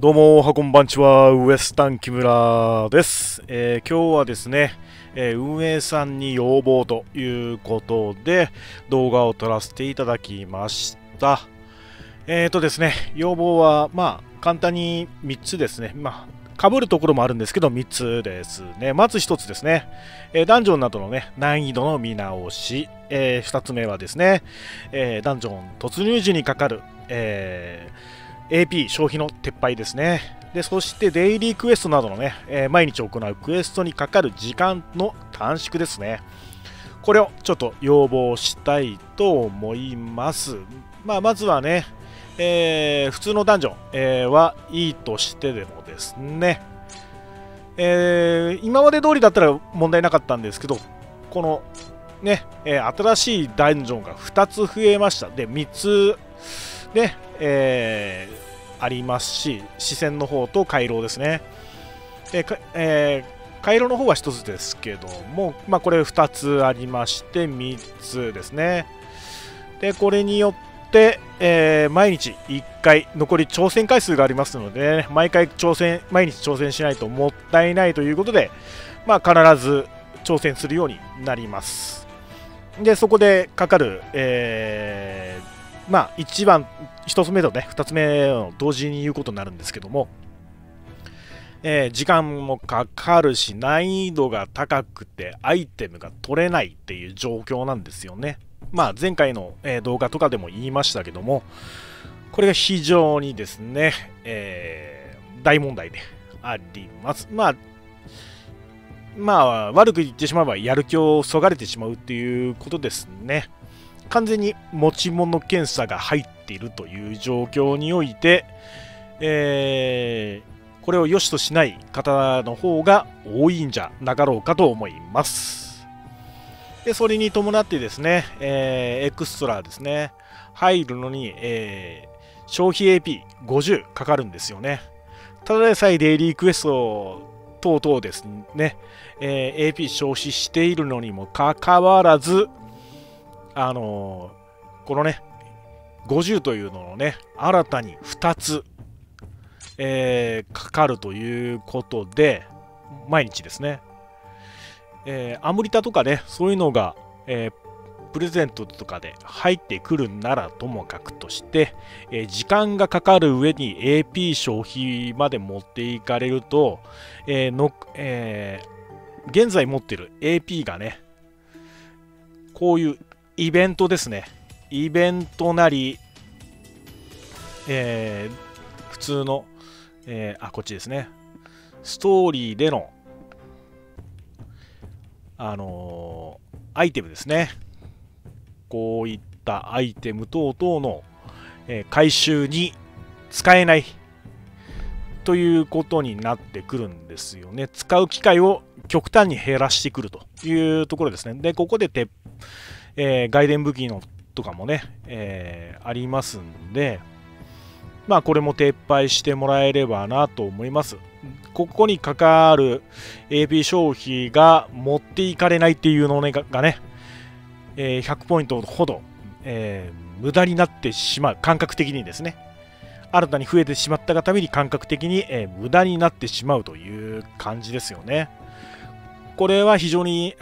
どうも、こんばんちは、ウエスタン木村です。今日はですね、運営さんに要望ということで動画を撮らせていただきました。ですね、要望は、簡単に3つですね。被るところもあるんですけど、3つですね。まず1つですね、ダンジョンなどのね、難易度の見直し。2つ目はですね、ダンジョン突入時にかかる、AP 消費の撤廃ですね。で、そしてデイリークエストなどのね、毎日行うクエストにかかる時間の短縮ですね。これをちょっと要望したいと思います。まずはね、普通のダンジョン、はいいとしてでもですね、今まで通りだったら問題なかったんですけど、このね、新しいダンジョンが2つ増えました。で、3つね、ありますし、視線の方と回廊ですね。回廊の方は1つですけども、これ2つありまして3つですね。で、これによって、毎日1回残り挑戦回数がありますので、ね、毎日挑戦しないともったいないということで、必ず挑戦するようになります。で、そこでかかる、1つ目とね、2つ目を同時に言うことになるんですけども、時間もかかるし、難易度が高くて、アイテムが取れないっていう状況なんですよね。前回の、動画とかでも言いましたけども、これが非常にですね、大問題であります。悪く言ってしまえば、やる気をそがれてしまうっていうことですね。完全に持ち物検査が入っているという状況において、これを良しとしない方の方が多いんじゃなかろうかと思います。で、それに伴ってですね、エクストラですね、入るのに、消費 AP50 かかるんですよね。ただでさえデイリークエスト等々ですね、AP 消費しているのにもかかわらず、このね、50というのをね、新たに2つ、かかるということで、毎日ですね、アムリタとかね、そういうのが、プレゼントとかで入ってくるならともかくとして、時間がかかる上に AP 消費まで持っていかれると、現在持っている AP がね、こういうイベントですね。イベントなり、普通の、こっちですね。ストーリーでの、アイテムですね。こういったアイテム等々の、回収に使えないということになってくるんですよね。使う機会を極端に減らしてくるというところですね。で、ここで外伝武器のとかもね、ありますんで、これも撤廃してもらえればなと思います。ここにかかる AP 消費が持っていかれないっていうのがね、100ポイントほど、無駄になってしまう、感覚的にですね、新たに増えてしまったがために感覚的に、無駄になってしまうという感じですよね。これは非常に、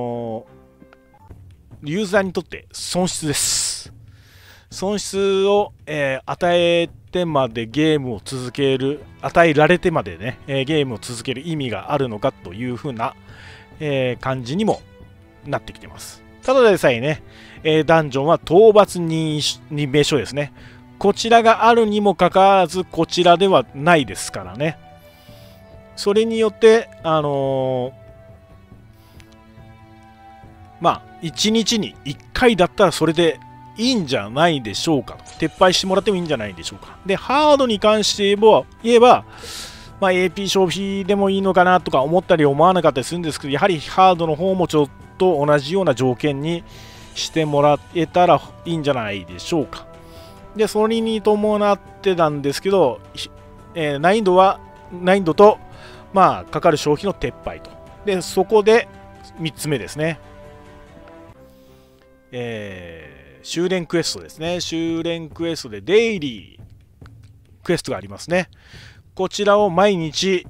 ユーザーにとって損失です。損失を、与えてまでゲームを続ける、与えられてまでね、ゲームを続ける意味があるのかというふうな、感じにもなってきてます。ただでさえね、ダンジョンは討伐任命書ですね。こちらがあるにもかかわらず、こちらではないですからね。それによって、1日に1回だったらそれでいいんじゃないでしょうかと。撤廃してもらってもいいんじゃないでしょうか。で、ハードに関して言えば、AP 消費でもいいのかなとか思ったり思わなかったりするんですけど、やはりハードの方もちょっと同じような条件にしてもらえたらいいんじゃないでしょうか。で、それに伴ってなんですけど、難易度と、かかる消費の撤廃と。で、そこで3つ目ですね。修練クエストですね。修練クエストでデイリークエストがありますね。 こちらを毎日、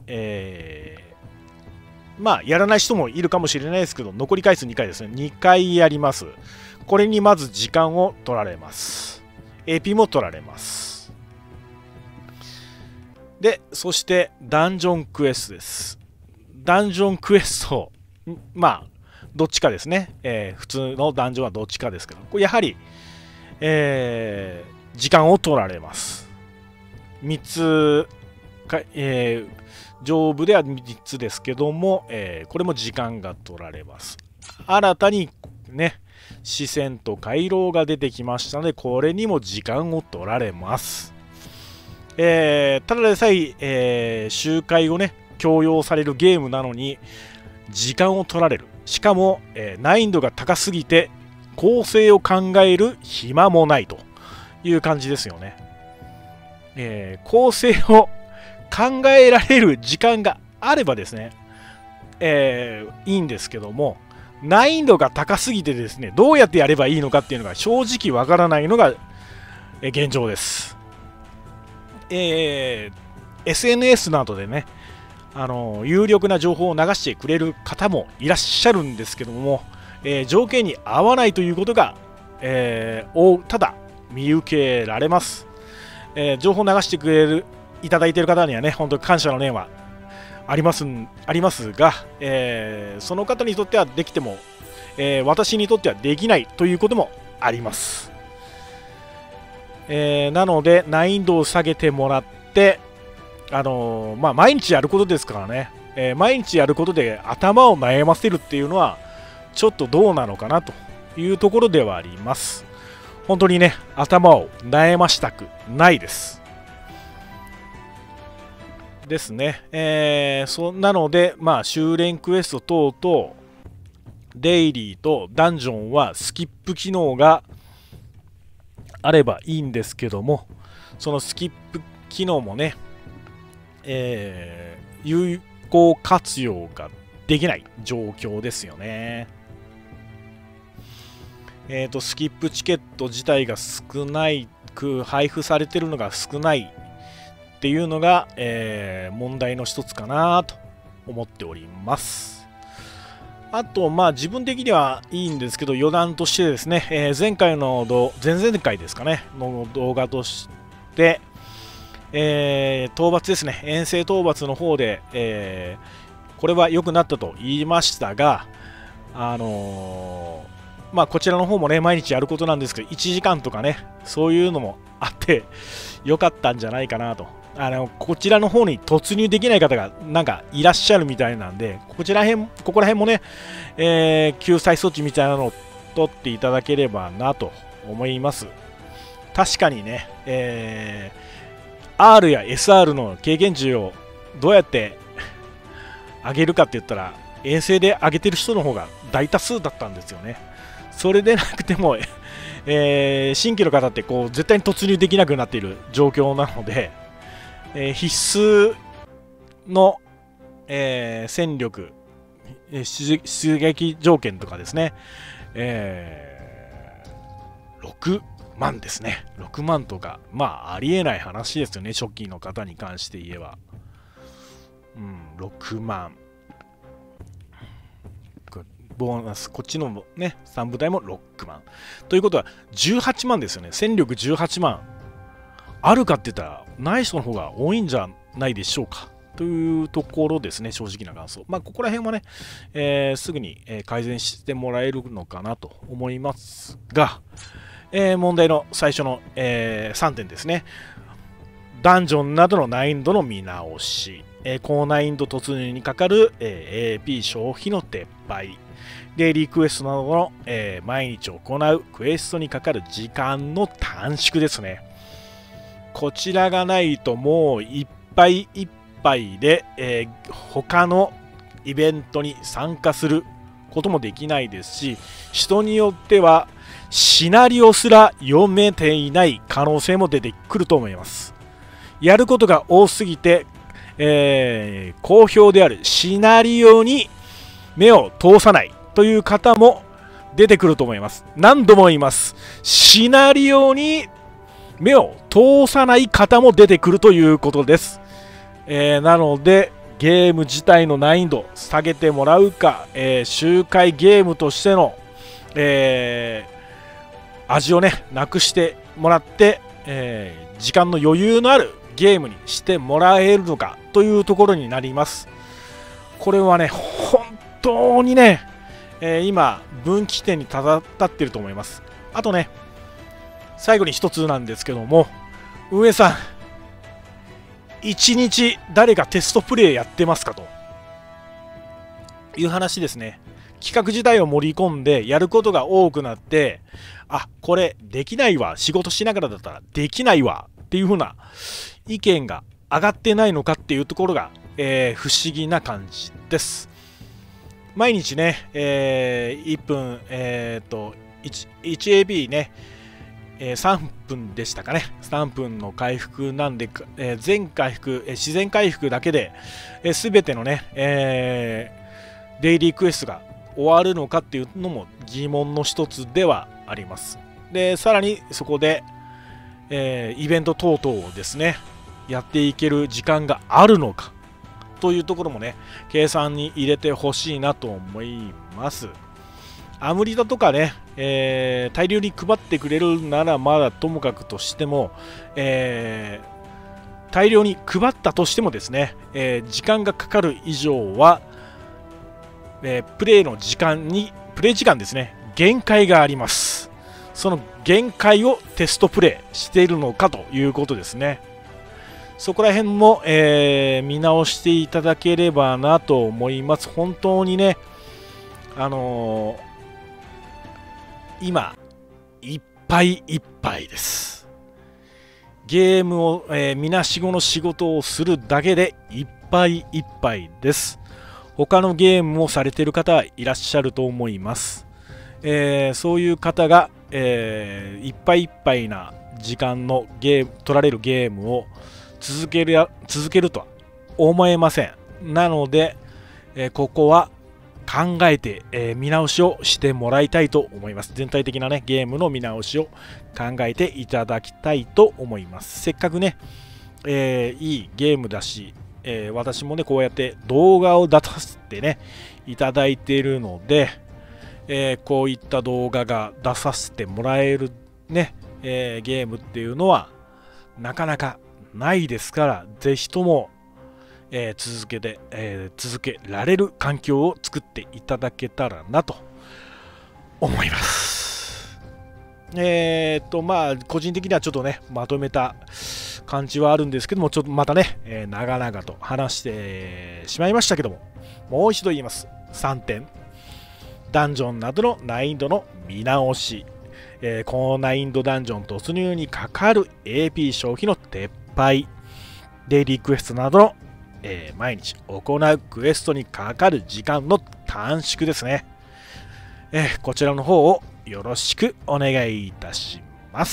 まあやらない人もいるかもしれないですけど、残り回数2回ですね。2回やります。これにまず時間を取られます。AP も取られます。で、そしてダンジョンクエストです。ダンジョンクエスト、まあどっちかですね。普通のダンジョンはどっちかですけど、これやはり、時間を取られます。3つか、上部では3つですけども、これも時間が取られます。新たにね、視線と回廊が出てきましたので、これにも時間を取られます。ただでさえ周回をね、強要されるゲームなのに、時間を取られる。しかも、難易度が高すぎて、構成を考える暇もないという感じですよね。構成を考えられる時間があればですね、いいんですけども、難易度が高すぎてですね、どうやってやればいいのかっていうのが正直わからないのが現状です。SNS などでね、有力な情報を流してくれる方もいらっしゃるんですけども、条件に合わないということが、ただ見受けられます。情報を流していただいている方にはね、本当に感謝の念はありますが、その方にとってはできても、私にとってはできないということもあります。なので難易度を下げてもらって、毎日やることですからね、毎日やることで頭を悩ませるっていうのはちょっとどうなのかなというところではあります。本当にね、頭を悩ましたくないです。ですね。なので、修練クエスト等々、デイリーとダンジョンはスキップ機能があればいいんですけども、そのスキップ機能もね、有効活用ができない状況ですよね。スキップチケット自体が少ないく配布されてるのが少ないっていうのが、問題の一つかなと思っております。あと、自分的にはいいんですけど、余談としてですね、前々回ですかね、の動画として、討伐ですね、遠征討伐の方で、これは良くなったと言いましたが、こちらの方もね、毎日やることなんですけど、1時間とかね、そういうのもあって、良かったんじゃないかなと。こちらの方に突入できない方がなんかいらっしゃるみたいなんで、ここら辺もね、救済措置みたいなのを取っていただければなと思います。確かにね、R や SR の経験値をどうやって上げるかって言ったら、遠征で上げてる人の方が大多数だったんですよね。それでなくても、新規の方ってこう絶対に突入できなくなっている状況なので、必須の、戦力、出撃条件とかですね、6万ですね。6万とか、ありえない話ですよね、初期の方に関して言えば。6万。ボーナス、こっちのね、3部隊も6万。ということは、18万ですよね。戦力18万。あるかって言ったら、ない人の方が多いんじゃないでしょうか。というところですね、正直な感想。ここら辺はね、すぐに改善してもらえるのかなと思いますが、問題の最初の、3点ですね。ダンジョンなどの難易度の見直し、高難易度突入にかかる、AP 消費の撤廃、デイリークエストなどの、毎日行うクエストにかかる時間の短縮ですね。こちらがないともういっぱいいっぱいで、他のイベントに参加することもできないですし、人によってはシナリオすら読めていない可能性も出てくると思います。やることが多すぎて、好評であるシナリオに目を通さないという方も出てくると思います。何度も言います。シナリオに目を通さない方も出てくるということです。 なのでゲーム自体の難易度下げてもらうか、周回ゲームとしての、味をねなくしてもらって、時間の余裕のあるゲームにしてもらえるのかというところになります。これはね本当にね、今分岐点に立っていると思います。あとね最後に一つなんですけども、運営さん1日誰がテストプレイやってますかという話ですね。企画自体を盛り込んでやることが多くなって、あ、これできないわ、仕事しながらだったらできないわっていう風な意見が上がってないのかっていうところが、不思議な感じです。毎日ね、1分、1AB ね、3分でしたかね、3分の回復なんで、全回復、自然回復だけで、全てのね、デイリークエストが終わるのかっていうのも疑問の一つではあります。で、さらにそこで、イベント等々をですね、やっていける時間があるのかというところもね、計算に入れてほしいなと思います。アムリだとかね、大量に配ってくれるならまだともかくとしても、大量に配ったとしてもですね、時間がかかる以上は、プレイ時間ですね、限界があります。その限界をテストプレイしているのかということですね。そこら辺も、見直していただければなと思います。本当にね、今いっぱいいっぱいです。ゲームを、みなしごの仕事をするだけでいっぱいいっぱいです。他のゲームをされている方はいらっしゃると思います。そういう方が、いっぱいいっぱいな時間の取られるゲームを続けるとは思えません。なので、ここは考えて、見直しをしてもらいたいと思います。全体的なねゲームの見直しを考えていただきたいと思います。せっかくね、いいゲームだし、私もねこうやって動画を出させてねいただいているので、こういった動画が出させてもらえるね、ゲームっていうのはなかなかないですから、ぜひとも、続けられる環境を作っていただけたらなと思います。まあ個人的にはちょっとねまとめた感じはあるんですけども、ちょっとまたね、長々と話してしまいましたけども、もう一度言います。3点、ダンジョンなどの難易度の見直し、高難易度ダンジョン突入にかかる AP 消費の撤廃、デイリークエストなどの、毎日行うクエストにかかる時間の短縮ですね。こちらの方をよろしくお願いいたします。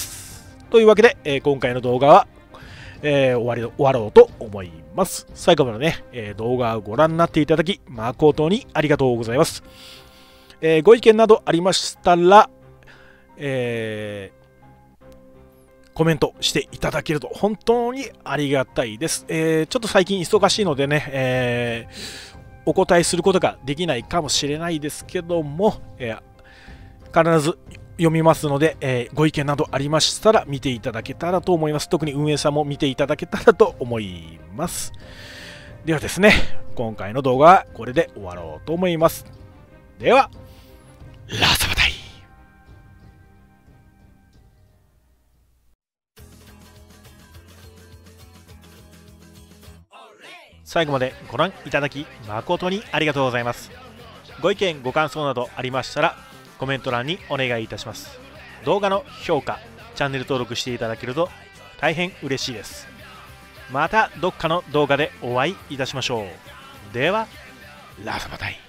というわけで、今回の動画は、終わろうと思います。最後までね、動画をご覧になっていただき誠にありがとうございます。ご意見などありましたら、コメントしていただけると本当にありがたいです。ちょっと最近忙しいのでね、お答えすることができないかもしれないですけども、必ず読みますので、ご意見などありましたら見ていただけたらと思います。特に運営さんも見ていただけたらと思います。ではですね、今回の動画はこれで終わろうと思います。では、ラサバタイ。最後までご覧いただき誠にありがとうございます。ご意見ご感想などありましたらコメント欄にお願いいたします。動画の評価、チャンネル登録していただけると大変嬉しいです。またどっかの動画でお会いいたしましょう。では、ラサバタイ。